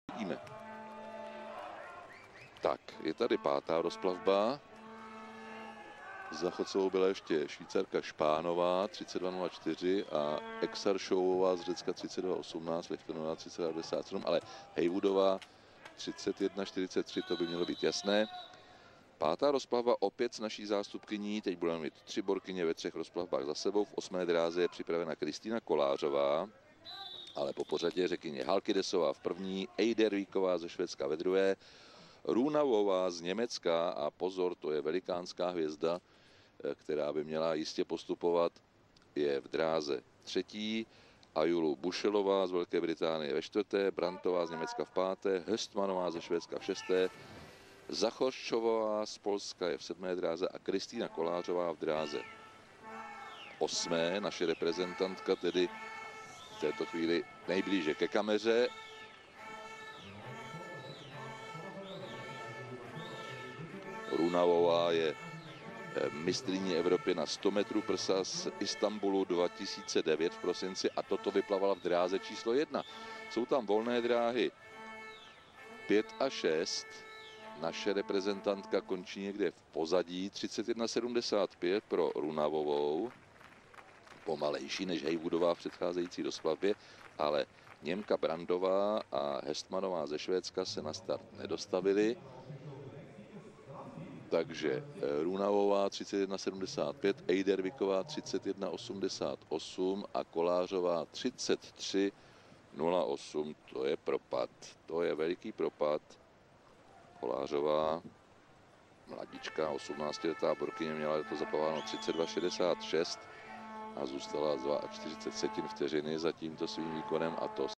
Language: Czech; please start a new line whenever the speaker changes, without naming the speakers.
Vidíme. Tak, je tady pátá rozplavba. Za Chocovou byla ještě Švýcarka Špánová 32.04 a Exaršovová z Řecka 32.18, Lichtonová 32.97, ale Heywoodová 31.43, to by mělo být jasné. Pátá rozplavba opět s naší zástupkyní, teď budeme mít 3 borkyně ve 3 rozplavbách za sebou. V 8. dráze je připravena Kristýna Kolářová, ale po pořadě řekyně Halkidesová v první, Eidervíková ze Švédska ve druhé, Runavová z Německa a pozor, to je velikánská hvězda, která by měla jistě postupovat, je v dráze třetí, Ajulu Bušelová z Velké Británie ve čtvrté, Brantová z Německa v páté, Höstmanová ze Švédska v šesté, Zachorščová z Polska je v 7. dráze a Kristýna Kolářová v dráze 8. Naše reprezentantka tedy v této chvíli nejblíže ke kameře. Runavová je mistryní Evropy na 100 metrů prsa z Istanbulu 2009 v prosinci a toto vyplavala v dráze číslo 1. Jsou tam volné dráhy 5 a 6. Naše reprezentantka končí někde v pozadí 31.75 pro Runavovou. Pomalejší než Heywoodová v předcházející rozplavbě, ale Němka Brandová a Hestmanová ze Švédska se na start nedostavili. Takže Runavová 31.75, Eidervíková 31.88 a Kolářová 33.08. To je propad, to je veliký propad. Kolářová, mladička, 18letá borkyně, měla to zaplavováno 32.66 a zůstala 42 vteřiny za tímto svým výkonem a to